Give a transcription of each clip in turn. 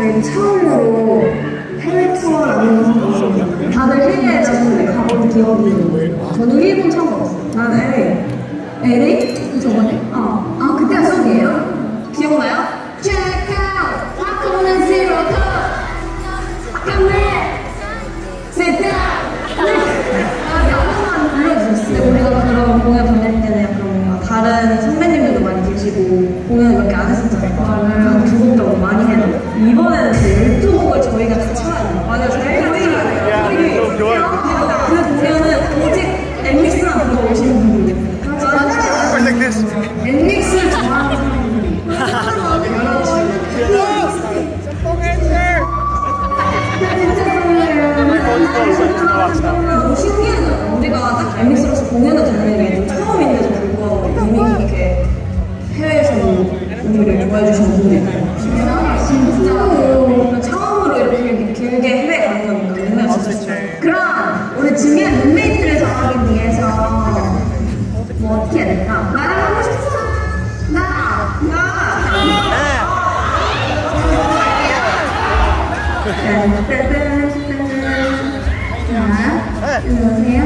저희 처음으로 해외 투어라는 거 다들 해외에 가본 기억이 저는 일본 처음 가봤어요. 나는 LA. LA? 저번에? 그때가 수업이에요? 기억나요? Check out! Welcome to Zero Club! Come here! Sit down! 영어만 불러주셨어요. 근데 우리가 그런 공연 다닐 때는 약간 뭔가 다른 선배님들도 많이 계시고 공연을 몇 개 안 했었잖아요. 한 2곡 정도 많이 해도 이번에는 12곡을 저희가 다 쳐야 돼요. 맞아요. 저희가 찍어야 돼요. 그 공연은 오직 엠믹스만 보고 오시는 분들이 맞아요. 엠믹스를 좋아하는 사람들이 너무 신기하죠. 우리가 딱 엠믹스로서 공연을 듣는 게 처음인데도 불구하고 이미 이렇게 해외에서 우리를 좋아해 주시는 분들이 있다는 진짜 처음으로 이렇게 길게 해외 가는 거니까 정말 진짜 그럼 우리 준비한 룸메이트를 정하기 위해서 뭐 어떻게 해야 될까? 나랑 하고 싶어? 안녕하세요.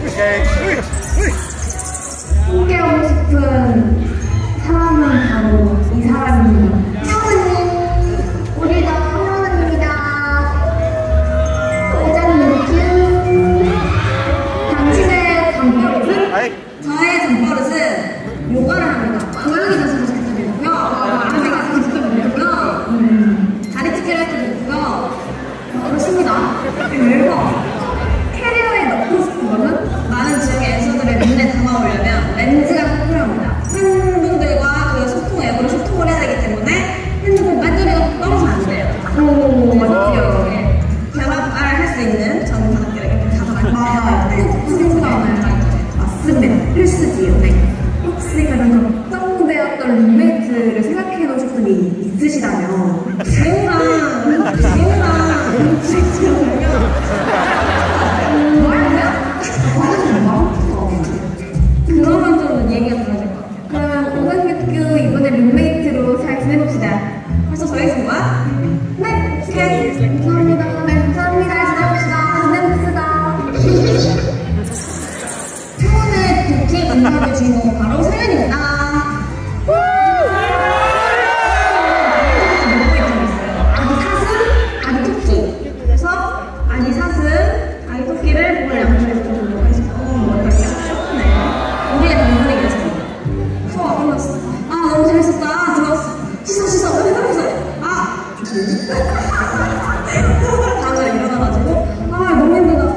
함께 오고 싶은 사람은 바로 이 사람입니다. 형님, 우리가 형원입니다. 회장님 큐. 당신의 잠버릇은? 저의 잠버릇은 요가를 합니다. 고양이 자세로 시켜드리고요. 고양이 자세로 시켜드리고요. 다리 찢기를 해드리고요. 그렇습니다. 그리고 캐리어에 넣고 싶은 거는 많은 지역의 앤서들의 눈에 담아오려면 렌즈가 필요합니다. 팬분들과 그 소통 앱으로 소통을 해야 되기 때문에 핸드폰 배터리가 떨어지면 안 돼요. 맞죠? 결합을 할 수 있는 전문가들에게 이렇게 가져갈 맞습니다. 필수지요. 네. 혹시 가장 걱정되었던 룸메이트를 생각해 놓으실 분이 있으시다면 지우랑 그거만 좀 얘기가 달라질 것 같아요. 그럼 오상규 이번에 룸메이트로 잘 지내봅시다. 벌써 정해진거야? 네! 오케이! 감사합니다. 네, 감사합니다. 지내봅시다. 초원의 도끼 인터뷰 주인공은 바로 세연입니다. 다음날 일어나가지고 너무 힘들다.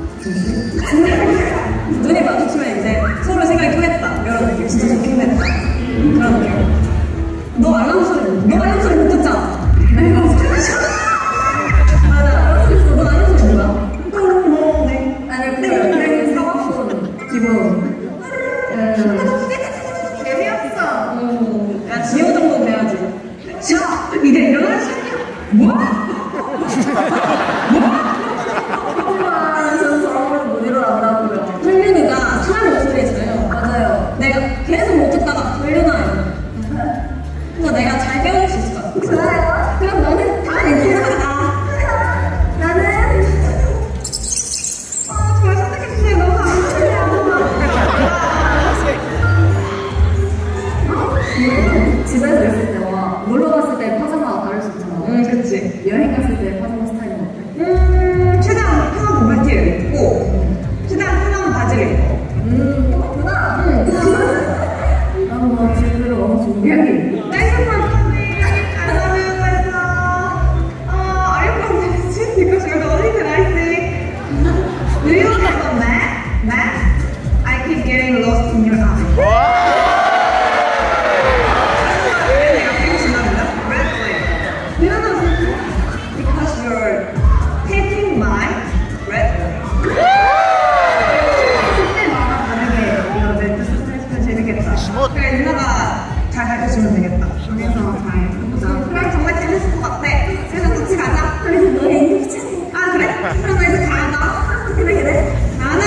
눈이 마주치면 이제 서로 생각이 통했다 이런 느낌. 진짜 좋게 했다 그런 느낌. 너 알람 소리 못 듣잖아. 내가 맞아. 너 알람 소리 뭐야? 네. 아니 그냥 사과폰 기본 재미없어. 야 지호 정도 돼야지. 지호 이제 일어나지. 뭐? 저는 저런 못 일어난다고요. 털륜이가 사람 목소리였어요. 맞아요. 내가 계속 못 듣다가 털륜아요. 그래서 내가 잘 깨울 수 있을 것 같아. 좋아요. 그럼 너는 다 괜찮아. 나는 잘 선택해주세요. 너무 감사해요. 집에서 있을 때와 놀러 갔을 때 파자마가 다를 수 있잖아. 그치. 여행 갔을 때 파자마 스타일은 어때? 최대한 편한 고백티를 입고 최대한 편한 바지를 입고 똑같구나. 나는 뭐 집으로 너무 준비한 게 있고 깔끔한 편에 가자면 그래서 Are you from Texas? Because you're the only thing I see. Do you have a map? Map? I keep getting lost in your eyes. Because you're taking my red ring. 그때 나랑 다르게 이거 멘트 스타일스면 재밌겠다. 그래 누나가 잘 가르쳐주면 되겠다. 그래서 잘 해보자. 그럼 정말 재밌을 것 같아. 그래서 같이 가자. 그래서 너의 인기 그래? 그럼 나 이제 가자. 그래. 나는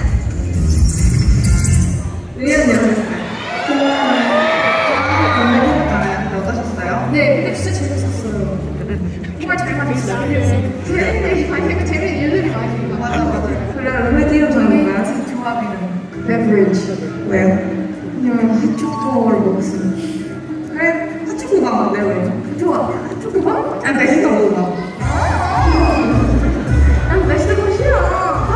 의견이 여러분들 어떠셨어요? 네, 근데 진짜 재밌었어요. 정말 잘 맞았어. 재밌는 재밌는 일들이 많이 있어. 맞아. 그래, 왜 이름 정한 거야? 조합 이름. 베브리지. 왜요? 그냥 핫초코를 먹었어. 그래, 핫초코가 왜? 좋아. 핫초코가? 난 메시도 먹어봐. 난 메시도 싫어.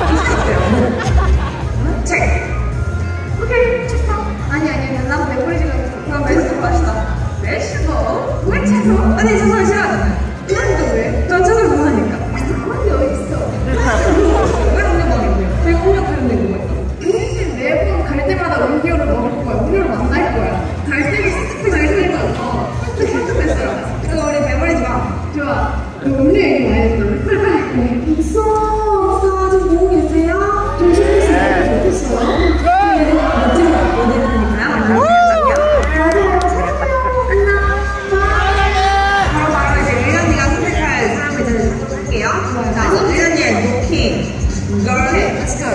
책. 오케이, 좋다. 아니, 난 베브리지가 그럼 메시도 맛있다. 메시도? 왜 채소? 아니, 채소는 싫어하잖아요. 그런데 왜? 전 채소를 좋아하니까. 그런 게 어딨어. 왜 음료방인데요? 제가 음료 가는데 뭐가 있어? 우리 매번 갈 때마다 음료를 먹을 거야. 음료를 만날 거야. 갈 때는 스티프 잘 살고 있어. 선택했어요. 그거 우리 베버리지 마. 좋아. 음료 얘기 많이 했어. 빨리. 있어. 좀 보고 계세요? 좀 힘드시면 좋겠어요. 멋진 거 보내드리니까요. 맞아요. 바로 이제 윌런이가 선택할 사람을 저는 할게요. 자, 윌런이의 노킹. Girl. Let's go.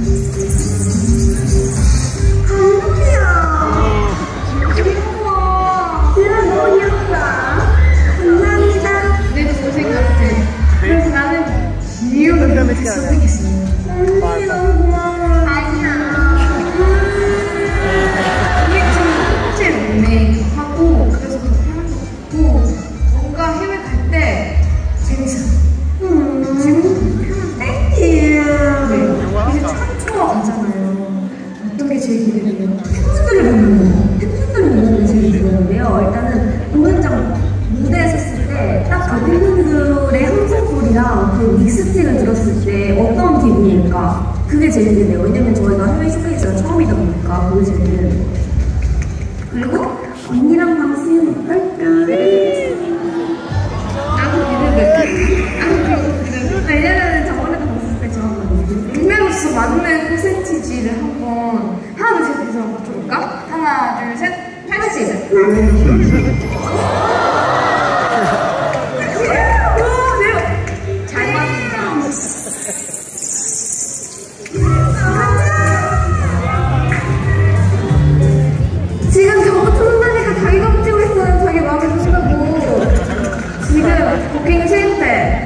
귀여워. 윌런 너무 귀엽다. 감사합니다. 내도 고생 같아. 그래서 나는 귀여운 선택했어. 언니 너무 고마워. 아니야. 이게 좀 사실 룸메이트하고 그래서 더 편한 것 같고 뭔가 해외 갈 때 재밌어. 지금도 편한데? 이제 첫 투어 가잖아요. 어떤 게 제일 기대돼요? 팬분들을 보는 거. 팬분들을 보는 게 제일 기대되는데요. 일단은 공연장 무대에 섰을 때 딱 그 팬분들의 함성 소리랑 그 믹스틱을 들었을 때 어떤 기분일까? 그게 제일 기대돼요. 왜냐면 저희가 해외 쇼케이스가 처음이다 보니까 그게 제일 기대돼요. 그리고 언니랑 방송 어떨까? 나도 기대돼. 왜냐면 저번에도 봤을 때 저한번 룸메로서 맞는 퍼센티지를 한번 하나 둘 셋 해서 맞춰볼까? 하나 둘 셋 87. 잘 맞는다. 지금 저부터 혼나니까 자기가 붙이고 있어요. 자기 마음에 드시라고. 지금 부킹 실패.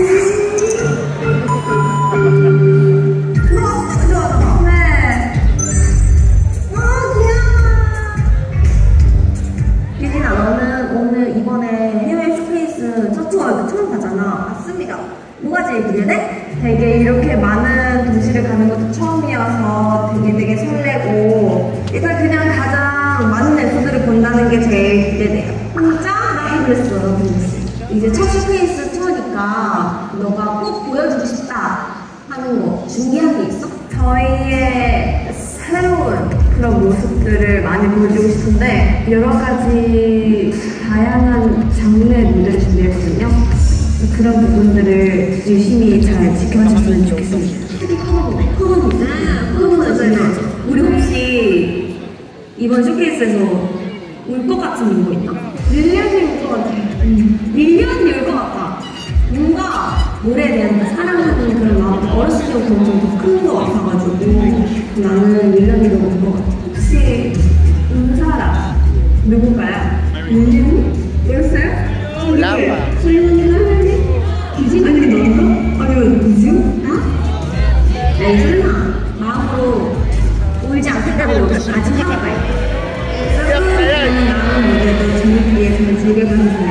너무 좋아. 네. 귀여워. 유진아, 너는 오늘 이번에 해외 쇼케이스 첫 투어 처음 가잖아. 맞습니다. 뭐가 제일 기대돼? 되게 이렇게 많은 도시를 가는 것도 처음이어서 되게 설레고 일단 그냥 가장 많은 에피소드를 본다는 게 제일 기대돼요. 진짜? 나도 그랬어. 이제 첫 쇼케이스 투어니까 너가 꼭 보여주고 싶다 하는 거 준비한 게 있어? 저희의 새로운 그런 모습들을 많이 보여주고 싶은데 여러 가지 다양한 장르의 무대를 준비했거든요. 그런 부분들을 열심히 잘 지켜주셨으면 좋겠습니다. 특히 커버도 우리 혹시 이번 쇼케이스에서 울 것 같은 멤버 있나? 릴리언이 올 것 같아. 릴리언이 올 것 같다. 뭔가 노래에 대한 사랑하는 그런 마음이 어렸을 때부터 좀 큰 것 같아가지고 나는 릴리언이가 올 것 같아. 혹시 운 사람 누굴까요? 릴리언이? 모르겠어요? 라마. 기진? 아니 너인가? 아니면 누구지? 나? 설마 마음으로 울지 않겠다고 아직 해볼까요? 여러분, 나는 무대도 재밌게 잘 즐겨봤습니다.